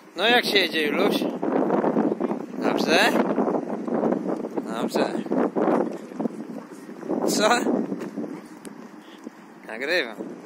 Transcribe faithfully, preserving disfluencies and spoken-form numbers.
No jak się jedzie, Juluś? Dobrze? Dobrze. Co? Nagrywam.